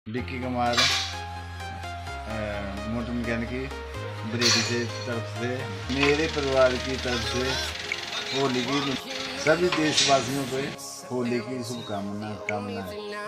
Vicky Kumar motor mechanic Bareilly से तरफ से मेरे परिवार की तरफ से होली की सभी देशवासियों को होली की शुभकामनाएं।